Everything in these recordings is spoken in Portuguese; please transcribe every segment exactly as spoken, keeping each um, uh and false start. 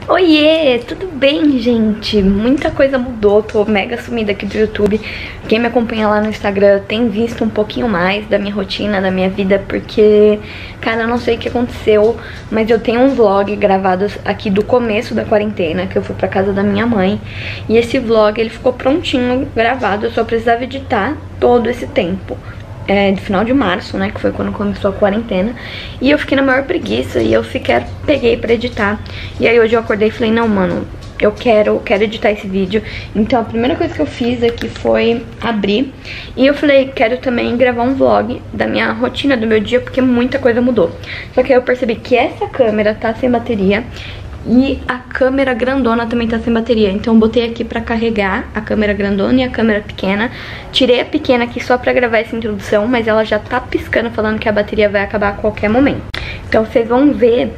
Oiê, tudo bem, gente? Muita coisa mudou, tô mega sumida aqui do YouTube. Quem me acompanha lá no Instagram tem visto um pouquinho mais da minha rotina, da minha vida, porque, cara, eu não sei o que aconteceu, mas eu tenho um vlog gravado aqui do começo da quarentena, que eu fui pra casa da minha mãe, e esse vlog, ele ficou prontinho, gravado, eu só precisava editar todo esse tempo. É, de final de março, né, que foi quando começou a quarentena. E eu fiquei na maior preguiça e eu sequer peguei pra editar. E aí hoje eu acordei e falei, não, mano, eu quero, quero editar esse vídeo. Então a primeira coisa que eu fiz aqui foi abrir. E eu falei, quero também gravar um vlog da minha rotina, do meu dia, porque muita coisa mudou. Só que aí eu percebi que essa câmera tá sem bateria e a câmera grandona também tá sem bateria. Então eu botei aqui pra carregar a câmera grandona e a câmera pequena. Tirei a pequena aqui só pra gravar essa introdução, mas ela já tá piscando falando que a bateria vai acabar a qualquer momento. Então vocês vão ver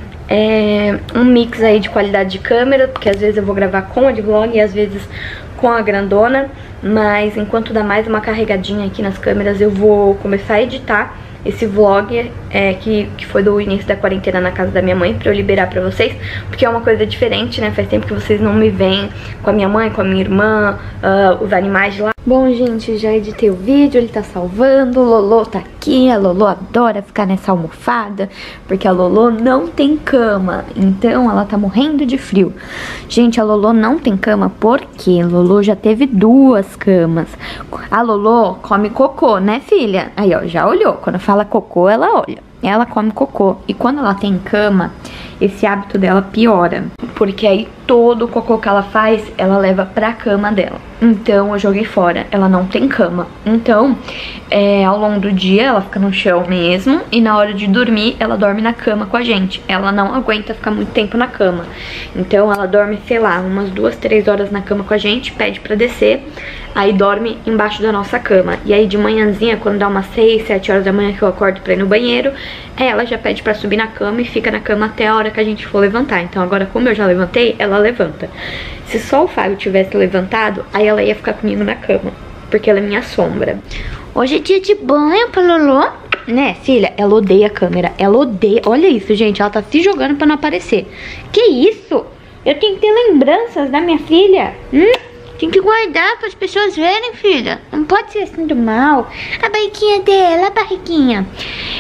é, um mix aí de qualidade de câmera, porque às vezes eu vou gravar com a de vlog e às vezes com a grandona. Mas enquanto dá mais uma carregadinha aqui nas câmeras, eu vou começar a editar esse vlog é, que, que foi do início da quarentena na casa da minha mãe, pra eu liberar pra vocês, porque é uma coisa diferente, né? Faz tempo que vocês não me veem com a minha mãe, com a minha irmã, uh, os animais de lá. Bom, gente, já editei o vídeo, ele tá salvando, o Lolo tá aqui, a Lolo adora ficar nessa almofada, porque a Lolo não tem cama, então ela tá morrendo de frio. Gente, a Lolo não tem cama porque Lolo já teve duas camas. A Lolo come cocô, né, filha? Aí, ó, já olhou, quando fala cocô, ela olha. Ela come cocô. E quando ela tem cama, esse hábito dela piora. Porque aí todo o cocô que ela faz, ela leva pra cama dela. Então eu joguei fora. Ela não tem cama. Então, é, ao longo do dia, ela fica no chão mesmo. E na hora de dormir, ela dorme na cama com a gente. Ela não aguenta ficar muito tempo na cama. Então ela dorme, sei lá, umas duas, três horas na cama com a gente. Pede pra descer. Aí dorme embaixo da nossa cama. E aí de manhãzinha, quando dá umas seis, sete horas da manhã que eu acordo pra ir no banheiro, ela já pede pra subir na cama e fica na cama até a hora que a gente for levantar. Então agora, como eu já levantei, ela levanta. Se só o Fábio tivesse levantado, aí ela ia ficar comigo na cama, porque ela é minha sombra. Hoje é dia de banho pra Lolo, né, filha? Ela odeia a câmera, ela odeia. Olha isso, gente, ela tá se jogando pra não aparecer. Que isso? Eu tenho que ter lembranças da minha filha. Hum? Tem que guardar para as pessoas verem, filha. Não pode ser assim do mal. A barriguinha dela, a barriguinha.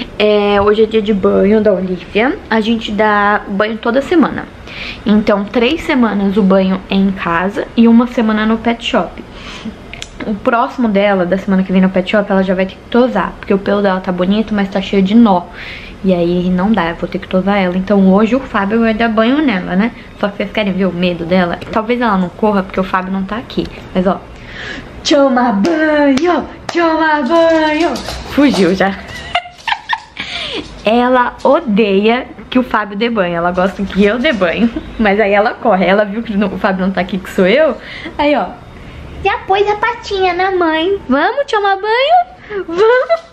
É, hoje é dia de banho da Olivia. A gente dá banho toda semana. Então, três semanas o banho é em casa e uma semana no pet shop. O próximo dela, da semana que vem no pet shop, ela já vai ter que tosar. Porque o pelo dela tá bonito, mas tá cheio de nó. E aí não dá, eu vou ter que tosar ela. Então hoje o Fábio vai dar banho nela, né? Só que vocês querem ver o medo dela? Talvez ela não corra porque o Fábio não tá aqui. Mas ó, toma banho, toma banho. Fugiu já. Ela odeia que o Fábio dê banho. Ela gosta que eu dê banho. Mas aí ela corre. Ela viu que o Fábio não tá aqui, que sou eu. Aí ó, já pôs a patinha na mãe. Vamos tomar banho? Vamos.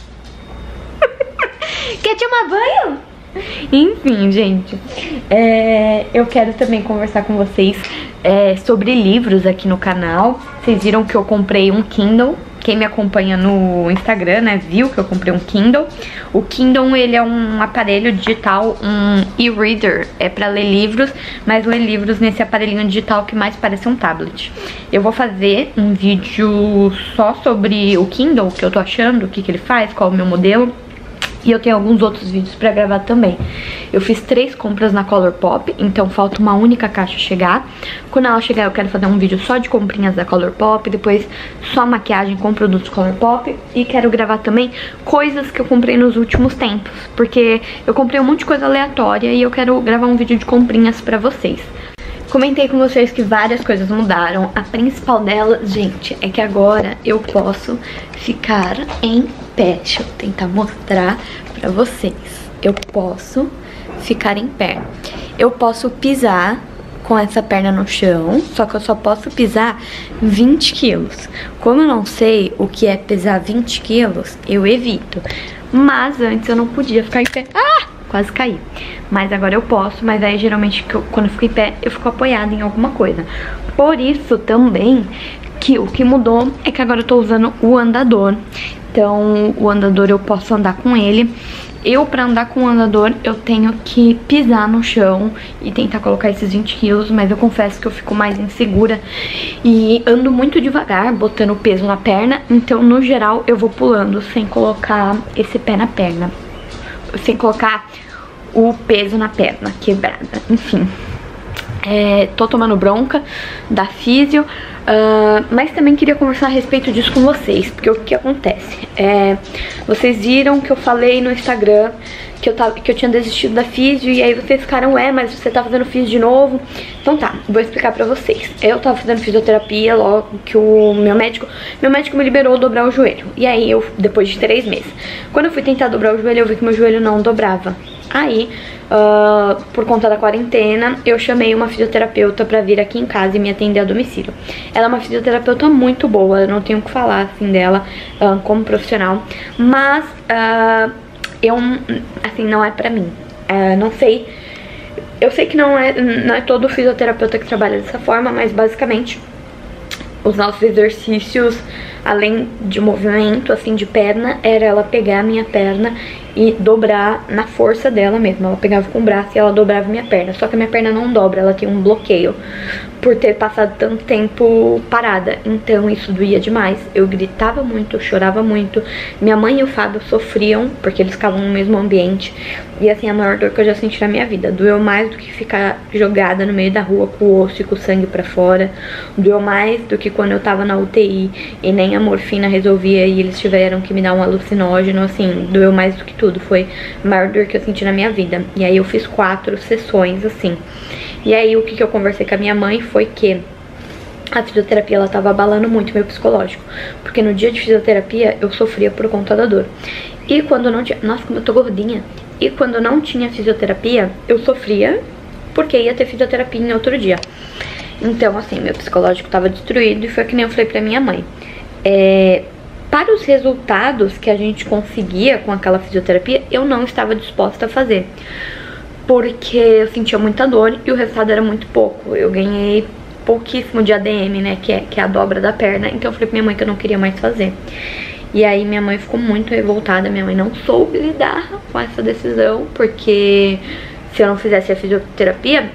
Quer tomar banho? Enfim, gente, é, eu quero também conversar com vocês é, sobre livros aqui no canal. Vocês viram que eu comprei um Kindle. Quem me acompanha no Instagram, né, viu que eu comprei um Kindle. O Kindle, ele é um aparelho digital, um e-reader, é pra ler livros, mas ler livros nesse aparelhinho digital que mais parece um tablet. Eu vou fazer um vídeo só sobre o Kindle, o que eu tô achando, o que que ele faz, qual é o meu modelo. E eu tenho alguns outros vídeos pra gravar também. Eu fiz três compras na Colourpop, então falta uma única caixa chegar. Quando ela chegar eu quero fazer um vídeo só de comprinhas da Colourpop, depois só maquiagem com produtos Colourpop. E quero gravar também coisas que eu comprei nos últimos tempos, porque eu comprei um monte de coisa aleatória e eu quero gravar um vídeo de comprinhas pra vocês. Comentei com vocês que várias coisas mudaram. A principal delas, gente, é que agora eu posso ficar em pé. Deixa eu tentar mostrar pra vocês. Eu posso ficar em pé. Eu posso pisar com essa perna no chão, só que eu só posso pisar vinte quilos. Como eu não sei o que é pesar vinte quilos, eu evito. Mas antes eu não podia ficar em pé. Ah! Quase caí. Mas agora eu posso, mas aí geralmente quando eu fico em pé, eu fico apoiada em alguma coisa. Por isso também que o que mudou é que agora eu tô usando o andador. Então o andador eu posso andar com ele Eu, pra andar com o andador, eu tenho que pisar no chão e tentar colocar esses vinte quilos, mas eu confesso que eu fico mais insegura e ando muito devagar, botando peso na perna, então no geral eu vou pulando sem colocar esse pé na perna, sem colocar o peso na perna quebrada, enfim. É, tô tomando bronca da físio, uh, mas também queria conversar a respeito disso com vocês, porque o que acontece? É, vocês viram que eu falei no Instagram que eu, tava, que eu tinha desistido da físio, e aí vocês ficaram, é, mas você tá fazendo físio de novo? Então tá, vou explicar pra vocês. Eu tava fazendo fisioterapia logo que o meu médico, meu médico me liberou dobrar o joelho, e aí eu, depois de três meses, quando eu fui tentar dobrar o joelho, eu vi que meu joelho não dobrava. Aí, uh, por conta da quarentena, eu chamei uma fisioterapeuta pra vir aqui em casa e me atender a domicílio. Ela é uma fisioterapeuta muito boa, eu não tenho o que falar assim dela uh, como profissional, mas uh, eu, assim, não é pra mim. Uh, não sei, eu sei que não é, não é todo fisioterapeuta que trabalha dessa forma, mas basicamente os nossos exercícios, além de movimento, assim, de perna, era ela pegar a minha perna e dobrar na força dela mesma. Ela pegava com o braço e ela dobrava minha perna. Só que a minha perna não dobra, ela tem um bloqueio por ter passado tanto tempo parada. Então isso doía demais. Eu gritava muito, eu chorava muito. Minha mãe e o Fábio sofriam, porque eles ficavam no mesmo ambiente. E assim, a maior dor que eu já senti na minha vida. Doeu mais do que ficar jogada no meio da rua com o osso e com o sangue pra fora. Doeu mais do que quando eu tava na U T I e nem a morfina resolvia e eles tiveram que me dar um alucinógeno. Assim, doeu mais do que tudo. Foi a maior dor que eu senti na minha vida. E aí eu fiz quatro sessões, assim. E aí o que, que eu conversei com a minha mãe foi que a fisioterapia, ela tava abalando muito o meu psicológico. Porque no dia de fisioterapia eu sofria por conta da dor. E quando não tinha... Nossa, como eu tô gordinha. E quando não tinha fisioterapia, eu sofria porque ia ter fisioterapia em outro dia. Então, assim, meu psicológico tava destruído e foi que nem eu falei pra minha mãe. É... Para os resultados que a gente conseguia com aquela fisioterapia, eu não estava disposta a fazer. Porque eu sentia muita dor e o resultado era muito pouco. Eu ganhei pouquíssimo de A D M, né, que é, que é a dobra da perna. Então eu falei pra minha mãe que eu não queria mais fazer. E aí minha mãe ficou muito revoltada. Minha mãe não soube lidar com essa decisão, porque se eu não fizesse a fisioterapia,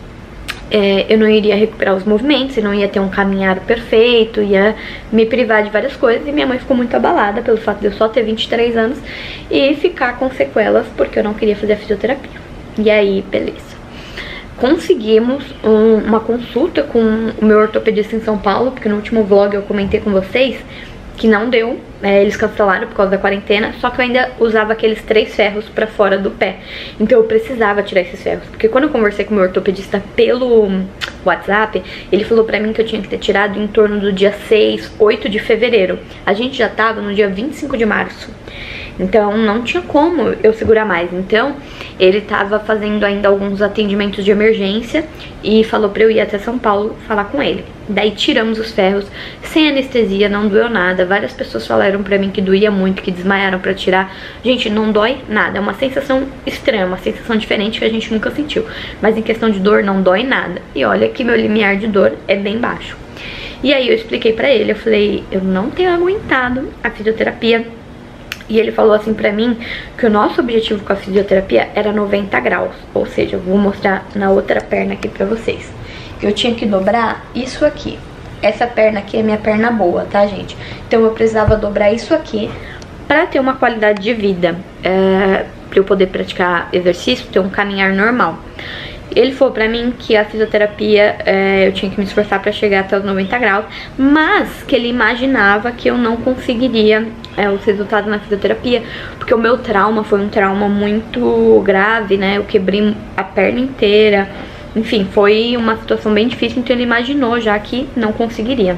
É, eu não iria recuperar os movimentos, eu não ia ter um caminhar perfeito, ia me privar de várias coisas. E minha mãe ficou muito abalada pelo fato de eu só ter vinte e três anos e ficar com sequelas porque eu não queria fazer a fisioterapia. E aí, beleza. Conseguimos um, uma consulta com o meu ortopedista em São Paulo, porque no último vlog eu comentei com vocês que não deu, é, eles cancelaram por causa da quarentena, só que eu ainda usava aqueles três ferros pra fora do pé, então eu precisava tirar esses ferros, porque quando eu conversei com o meu ortopedista pelo WhatsApp, ele falou pra mim que eu tinha que ter tirado em torno do dia seis, oito de fevereiro, a gente já tava no dia vinte e cinco de março, então não tinha como eu segurar mais. Então ele tava fazendo ainda alguns atendimentos de emergência e falou pra eu ir até São Paulo falar com ele. Daí tiramos os ferros sem anestesia, não doeu nada. Várias pessoas falaram pra mim que doía muito, que desmaiaram pra tirar. Gente, não dói nada, é uma sensação estranha, uma sensação diferente que a gente nunca sentiu. Mas em questão de dor, não dói nada. E olha que meu limiar de dor é bem baixo. E aí eu expliquei pra ele, eu falei, eu não tenho aguentado a fisioterapia. E ele falou assim pra mim que o nosso objetivo com a fisioterapia era noventa graus. Ou seja, eu vou mostrar na outra perna aqui pra vocês. Eu tinha que dobrar isso aqui. Essa perna aqui é minha perna boa, tá, gente? Então eu precisava dobrar isso aqui pra ter uma qualidade de vida. É, pra eu poder praticar exercício, ter um caminhar normal. Ele falou pra mim que a fisioterapia, é, eu tinha que me esforçar pra chegar até os noventa graus, mas que ele imaginava que eu não conseguiria é, os resultados na fisioterapia, porque o meu trauma foi um trauma muito grave, né? Eu quebrei a perna inteira, enfim, foi uma situação bem difícil, então ele imaginou já que não conseguiria.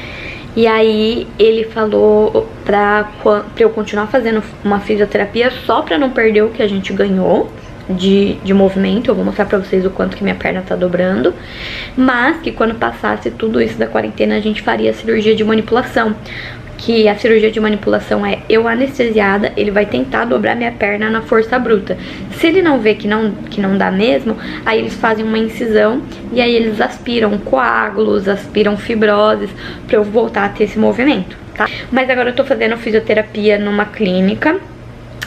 E aí ele falou pra, pra eu continuar fazendo uma fisioterapia só pra não perder o que a gente ganhou De, de movimento. Eu vou mostrar pra vocês o quanto que minha perna tá dobrando, mas que quando passasse tudo isso da quarentena a gente faria a cirurgia de manipulação, que a cirurgia de manipulação é eu anestesiada, ele vai tentar dobrar minha perna na força bruta. Se ele não vê que não, que não dá mesmo, aí eles fazem uma incisão e aí eles aspiram coágulos, aspiram fibroses pra eu voltar a ter esse movimento, tá? Mas agora eu tô fazendo fisioterapia numa clínica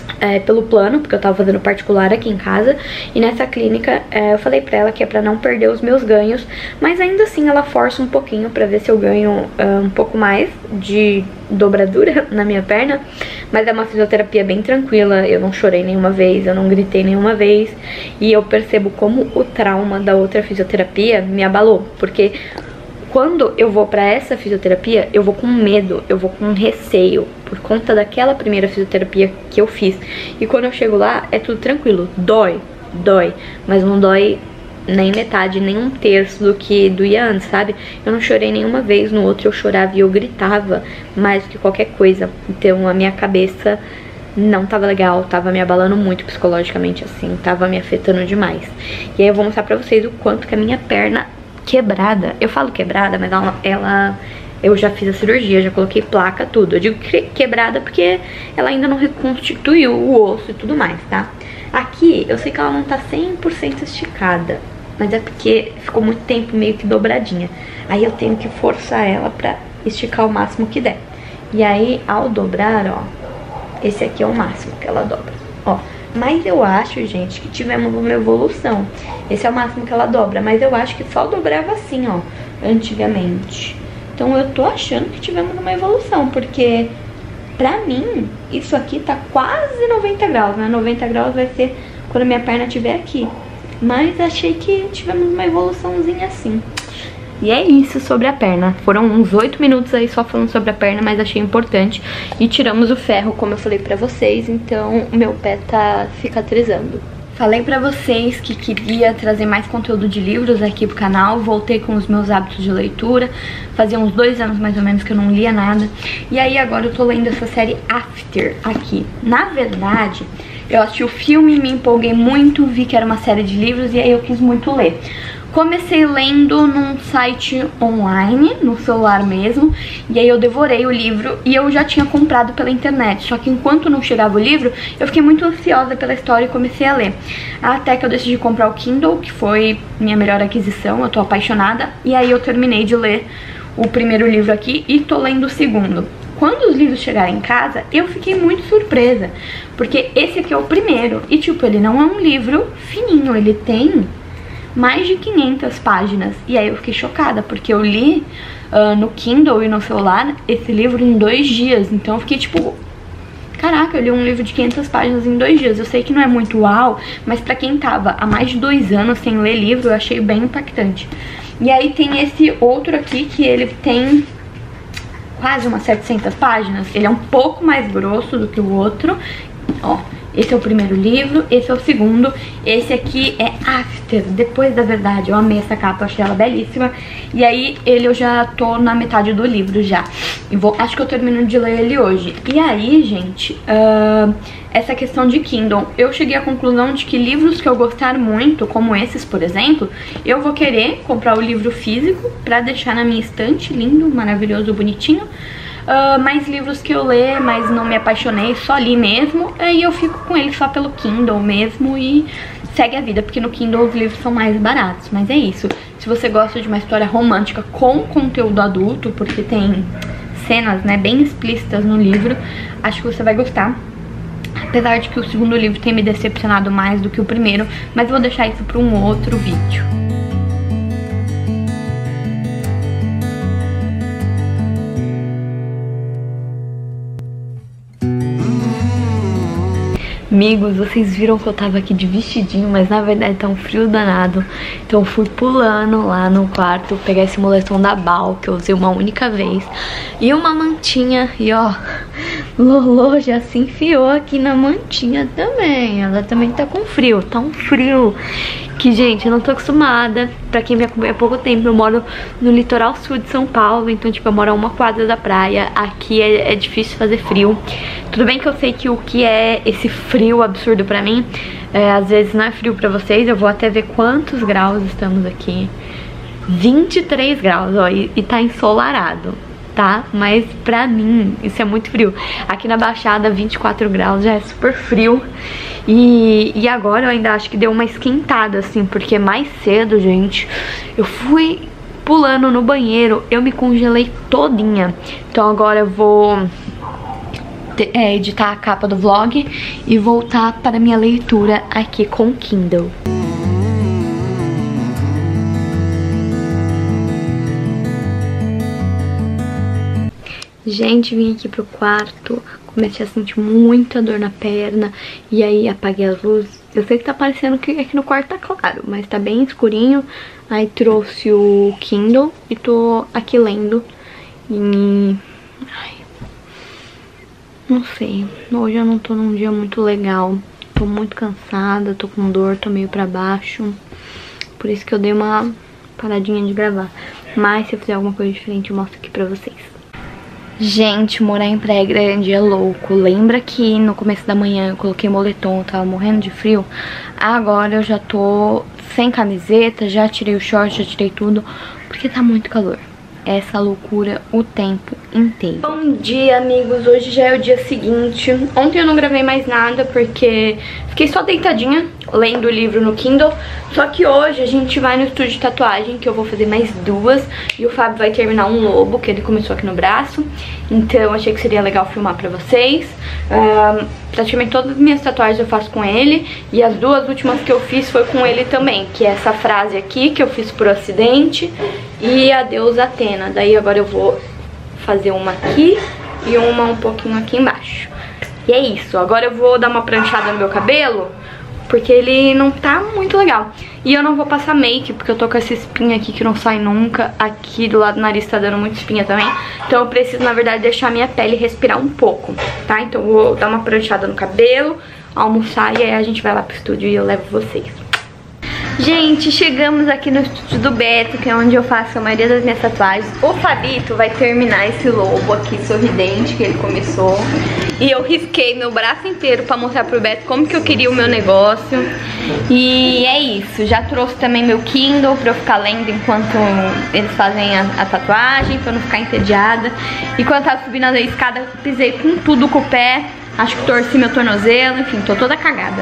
É, pelo plano, porque eu tava fazendo particular aqui em casa. E nessa clínica é, eu falei pra ela que é pra não perder os meus ganhos, mas ainda assim ela força um pouquinho pra ver se eu ganho uh, um pouco mais de dobradura na minha perna. Mas é uma fisioterapia bem tranquila, eu não chorei nenhuma vez, eu não gritei nenhuma vez. E eu percebo como o trauma da outra fisioterapia me abalou, porque quando eu vou pra essa fisioterapia, eu vou com medo, eu vou com receio, por conta daquela primeira fisioterapia que eu fiz. E quando eu chego lá, é tudo tranquilo. Dói, dói, mas não dói nem metade, nem um terço do que doía antes, sabe? Eu não chorei nenhuma vez, no outro eu chorava e eu gritava mais do que qualquer coisa. Então a minha cabeça não tava legal, tava me abalando muito psicologicamente, assim, tava me afetando demais. E aí eu vou mostrar pra vocês o quanto que a minha perna quebrada, eu falo quebrada, mas ela, ela eu já fiz a cirurgia, já coloquei placa, tudo. Eu digo que quebrada porque ela ainda não reconstituiu o osso e tudo mais, tá? Aqui, eu sei que ela não tá cem por cento esticada, mas é porque ficou muito tempo meio que dobradinha. Aí eu tenho que forçar ela pra esticar o máximo que der. E aí, ao dobrar, ó, esse aqui é o máximo que ela dobra, ó. Mas eu acho, gente, que tivemos uma evolução. Esse é o máximo que ela dobra, mas eu acho que só dobrava assim, ó, antigamente. Então eu tô achando que tivemos uma evolução, porque pra mim, isso aqui tá quase noventa graus, né? noventa graus vai ser quando a minha perna estiver aqui. Mas achei que tivemos uma evoluçãozinha assim. E é isso sobre a perna. Foram uns oito minutos aí só falando sobre a perna, mas achei importante. E tiramos o ferro, como eu falei pra vocês, então o meu pé tá cicatrizando. Falei pra vocês que queria trazer mais conteúdo de livros aqui pro canal. Voltei com os meus hábitos de leitura. Fazia uns dois anos mais ou menos que eu não lia nada. E aí agora eu tô lendo essa série After aqui. Na verdade, eu assisti o filme, me empolguei muito, vi que era uma série de livros e aí eu quis muito ler. Comecei lendo num site online, no celular mesmo, e aí eu devorei o livro e eu já tinha comprado pela internet. Só que enquanto não chegava o livro, eu fiquei muito ansiosa pela história e comecei a ler. Até que eu decidi comprar o Kindle, que foi minha melhor aquisição, eu tô apaixonada. E aí eu terminei de ler o primeiro livro aqui e tô lendo o segundo. Quando os livros chegarem em casa, eu fiquei muito surpresa, porque esse aqui é o primeiro. E tipo, ele não é um livro fininho, ele tem mais de quinhentas páginas. E aí eu fiquei chocada, porque eu li uh, no Kindle e no celular esse livro em dois dias. Então eu fiquei tipo, caraca, eu li um livro de quinhentas páginas em dois dias. Eu sei que não é muito uau, mas pra quem tava há mais de dois anos sem ler livro, eu achei bem impactante. E aí tem esse outro aqui, que ele tem quase umas setecentas páginas. Ele é um pouco mais grosso do que o outro. Ó, esse é o primeiro livro, esse é o segundo. Esse aqui é After, Depois da Verdade. Eu amei essa capa, achei ela belíssima. E aí ele eu já tô na metade do livro já. E vou, acho que eu termino de ler ele hoje. E aí, gente, uh, essa questão de Kindle, eu cheguei à conclusão de que livros que eu gostar muito, como esses, por exemplo, eu vou querer comprar o livro físico pra deixar na minha estante, lindo, maravilhoso, bonitinho. Uh, mais livros que eu ler, mas não me apaixonei, só li mesmo, aí eu fico com eles só pelo Kindle mesmo e segue a vida, porque no Kindle os livros são mais baratos. Mas é isso, se você gosta de uma história romântica com conteúdo adulto, porque tem cenas, né, bem explícitas no livro, acho que você vai gostar. Apesar de que o segundo livro tem me decepcionado mais do que o primeiro, mas eu vou deixar isso para um outro vídeo. Amigos, vocês viram que eu tava aqui de vestidinho, mas na verdade tá um frio danado. Então eu fui pulando lá no quarto, pegar esse moletom da Bal, que eu usei uma única vez, e uma mantinha. E ó, Lolo já se enfiou aqui na mantinha também. Ela também tá com frio, tá um frio que, gente, eu não tô acostumada. Pra quem me acompanha há pouco tempo, eu moro no litoral sul de São Paulo. Então, tipo, eu moro a uma quadra da praia. Aqui é, é difícil fazer frio. Tudo bem que eu sei que o que é esse frio absurdo pra mim, é, às vezes não é frio pra vocês. Eu vou até ver quantos graus estamos aqui. vinte e três graus, ó, e, e tá ensolarado, tá? Mas pra mim isso é muito frio. Aqui na Baixada vinte e quatro graus já é super frio. E, e agora eu ainda acho que deu uma esquentada, assim, porque mais cedo, gente, eu fui pulando no banheiro, eu me congelei todinha. Então agora eu vou é, editar a capa do vlog e voltar para minha leitura aqui com o Kindle. Gente, vim aqui pro quarto, comecei a sentir muita dor na perna e aí apaguei as luzes. Eu sei que tá parecendo que aqui no quarto tá claro, mas tá bem escurinho. Aí trouxe o Kindle e tô aqui lendo e... Ai, não sei, hoje eu não tô num dia muito legal. Tô muito cansada, tô com dor, tô meio pra baixo. Por isso que eu dei uma paradinha de gravar. Mas se eu fizer alguma coisa diferente eu mostro aqui pra vocês. Gente, morar em Praia Grande é louco. Lembra que no começo da manhã eu coloquei moletom, eu tava morrendo de frio? Agora eu já tô sem camiseta, já tirei o short, já tirei tudo, porque tá muito calor. Essa loucura o tempo inteiro. Bom dia, amigos. Hoje já é o dia seguinte. Ontem eu não gravei mais nada porque fiquei só deitadinha lendo o livro no Kindle. Só que hoje a gente vai no estúdio de tatuagem, que eu vou fazer mais duas. E o Fábio vai terminar um lobo, que ele começou aqui no braço. Então achei que seria legal filmar pra vocês. um, Praticamente todas as minhas tatuagens eu faço com ele. E as duas últimas que eu fiz foi com ele também, que é essa frase aqui, que eu fiz por acidente, e Adeus Atena. Daí agora eu vou fazer uma aqui e uma um pouquinho aqui embaixo. E é isso, agora eu vou dar uma pranchada no meu cabelo, porque ele não tá muito legal. E eu não vou passar make, porque eu tô com essa espinha aqui que não sai nunca. Aqui do lado do nariz tá dando muita espinha também. Então eu preciso, na verdade, deixar a minha pele respirar um pouco, tá? Então eu vou dar uma pranchada no cabelo, almoçar e aí a gente vai lá pro estúdio e eu levo vocês. Gente, chegamos aqui no estúdio do Beto, que é onde eu faço a maioria das minhas tatuagens. O Fabito vai terminar esse lobo aqui sorridente que ele começou. E eu risquei meu braço inteiro pra mostrar pro Beto como que eu queria o meu negócio. E é isso, já trouxe também meu Kindle pra eu ficar lendo enquanto eles fazem a, a tatuagem, pra eu não ficar entediada. E quando eu tava subindo a escada, pisei com tudo com o pé. Acho que torci meu tornozelo, enfim, tô toda cagada.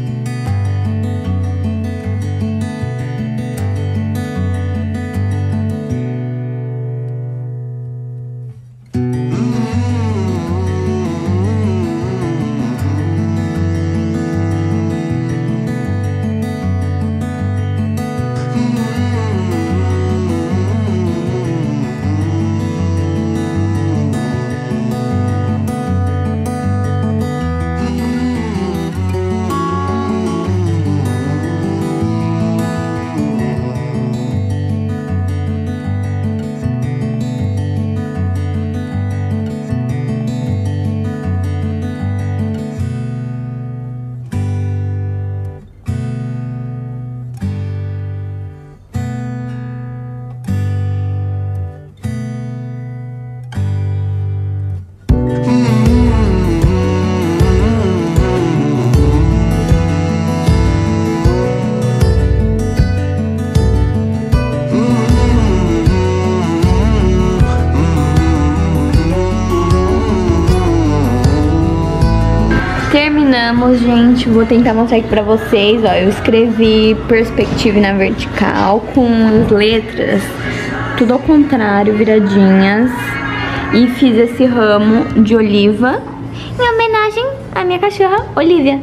Terminamos, gente. Vou tentar mostrar aqui pra vocês. Ó, eu escrevi perspectiva na vertical com as letras tudo ao contrário, viradinhas. E fiz esse ramo de oliva em homenagem à minha cachorra Olivia.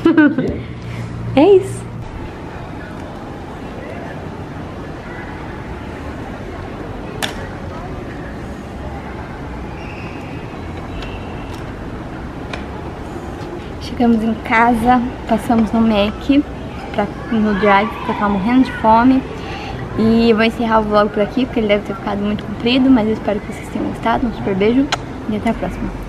É isso. Chegamos em casa, passamos no Mac, pra, no Drive, porque eu tava morrendo de fome. E eu vou encerrar o vlog por aqui, porque ele deve ter ficado muito comprido, mas eu espero que vocês tenham gostado. Um super beijo e até a próxima.